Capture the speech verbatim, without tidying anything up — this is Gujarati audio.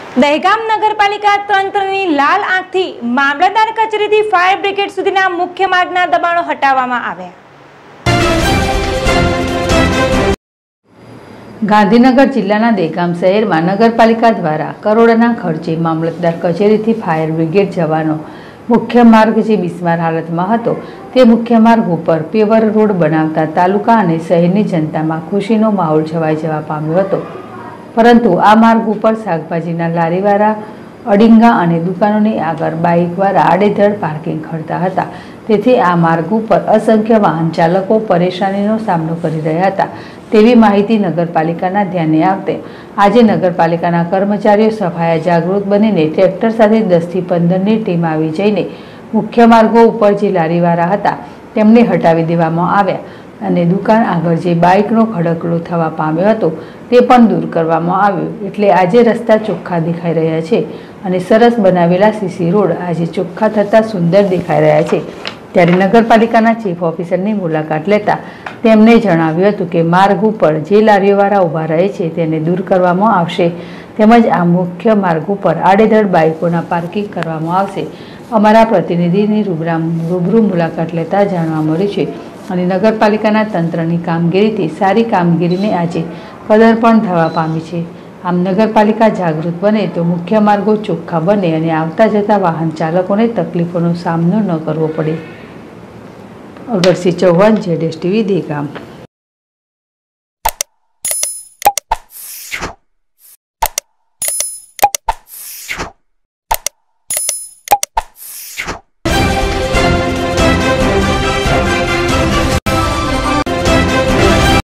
દહેગામ નગરપાલિકા તંત્રની લાલ આંખથી મામલતદાર કચેરીથી ફાયર બ્રિગેડ સુધીના મુખ્ય માર્ગના દબાણો હટાવવામાં આવ્યા। ગાંધીનગર જિલ્લાના દહેગામ શહેરમાં નગરપાલિકા દ્વારા કરોડોના ખર્ચે મામલતદાર કચેરીથી ફાયર બ્રિગેડ જવાનો મુખ્ય માર્ગ જે બિસ્માર હાલતમાં હતો તે મુખ્ય માર્ગ ઉપર પેવર રોડ બનાવતા તાલુકા અને શહેરની જનતામાં ખુશીનો માહોલ છવાઈ જવા પામ્યો હતો। પરંતુ આ માર્ગ ઉપર શાકભાજીના લારીવાળા અડીંગા અને દુકાનોની આગળ બાઇકવાળા આડેધડ પાર્કિંગ કરતા હતા, તેથી આ માર્ગ ઉપર અસંખ્ય વાહન ચાલકો પરેશાનીનો સામનો કરી રહ્યા હતા તેવી માહિતી નગરપાલિકાના ધ્યાને આવતે આજે નગરપાલિકાના કર્મચારીઓ સફાયા જાગૃત બનીને ટ્રેક્ટર સાથે દસથી પંદરની ટીમ આવી જઈને મુખ્ય માર્ગો ઉપર જે લારીવાળા હતા તેમને હટાવી દેવામાં આવ્યા અને દુકાન આગળ જે બાઇકનો ખડકલો થવા પામ્યો હતો તે પણ દૂર કરવામાં આવ્યો। એટલે આજે રસ્તા ચોખ્ખા દેખાઈ રહ્યા છે અને સરસ બનાવેલા સીસી રોડ આજે ચોખ્ખા થતાં સુંદર દેખાઈ રહ્યા છે। ત્યારે નગરપાલિકાના ચીફ ઓફિસરની મુલાકાત લેતા તેમણે જણાવ્યું હતું કે માર્ગ ઉપર જે લારીઓવાળા ઊભા રહે છે તેને દૂર કરવામાં આવશે, તેમજ આ મુખ્ય માર્ગ ઉપર આડેધડ બાઇકોના પાર્કિંગ કરવામાં આવશે। અમારા પ્રતિનિધિની રૂબરૂ મુલાકાત લેતા જાણવા મળ્યું છે અને નગરપાલિકાના તંત્રની કામગીરીથી સારી કામગીરીને આજે કદર પણ થવા પામી છે। આમ નગરપાલિકા જાગૃત બને તો મુખ્ય માર્ગો ચોખ્ખા બને અને આવતા જતા વાહન ચાલકોને તકલીફોનો સામનો ન કરવો પડે। Agarsinh Chauhan, Z S T V, Dehgam.